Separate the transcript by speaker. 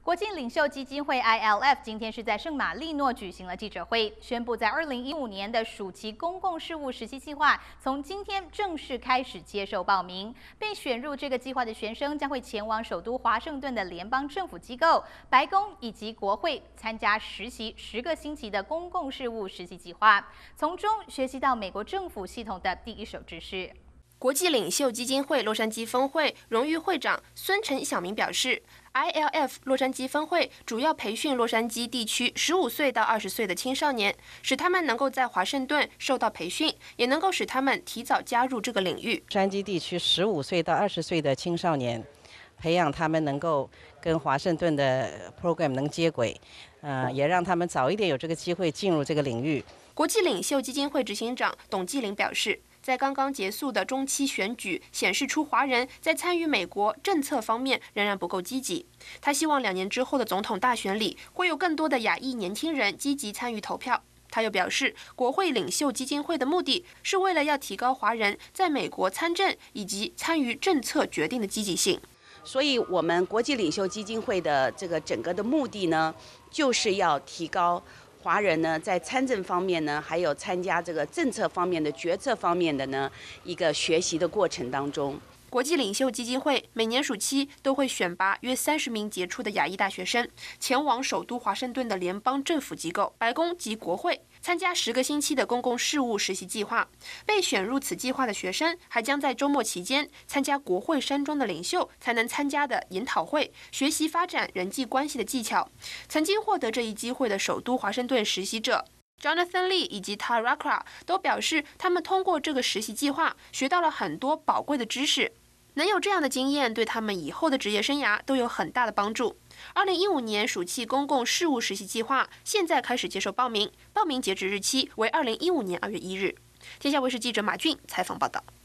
Speaker 1: 国际领袖基金会 ILF 今天是在圣马力诺举行了记者会，宣布在2015年的暑期公共事务实习计划从今天正式开始接受报名。被选入这个计划的学生将会前往首都华盛顿的联邦政府机构、白宫以及国会参加实习10个星期的公共事务实习计划，从中学习到美国政府系统的第一手知识。
Speaker 2: 国际领袖基金会洛杉矶分会荣誉会长孙陈晓明表示 ，ILF 洛杉矶分会主要培训洛杉矶地区15岁到20岁的青少年，使他们能够在华盛顿受到培训，也能够使他们提早加入这个领域。
Speaker 3: 洛杉矶地区15岁到20岁的青少年，培养他们能够跟华盛顿的 program 能接轨，也让他们早一点有这个机会进入这个领域。
Speaker 2: 国际领袖基金会执行长董继林表示，在刚刚结束的中期选举显示出华人在参与美国政策方面仍然不够积极。他希望2年之后的总统大选里会有更多的亚裔年轻人积极参与投票。他又表示，国会领袖基金会的目的是为了要提高华人在美国参政以及参与政策决定的积极性。
Speaker 4: 所以我们国际领袖基金会的这个整个的目的呢，就是要提高华人呢在参政方面呢，还有参加这个政策方面的决策方面的呢一个学习的过程当中。
Speaker 2: 国际领袖基金会每年暑期都会选拔约30名杰出的亚裔大学生，前往首都华盛顿的联邦政府机构、白宫及国会，参加10个星期的公共事务实习计划。被选入此计划的学生还将在周末期间参加国会山庄的领袖才能参加的研讨会，学习发展人际关系的技巧。曾经获得这一机会的首都华盛顿实习者Jonathan Lee 以及 Tarakra 都表示，他们通过这个实习计划学到了很多宝贵的知识，能有这样的经验对他们以后的职业生涯都有很大的帮助。2015年暑期公共事务实习计划现在开始接受报名，报名截止日期为2015年2月1日。天下卫视记者马俊采访报道。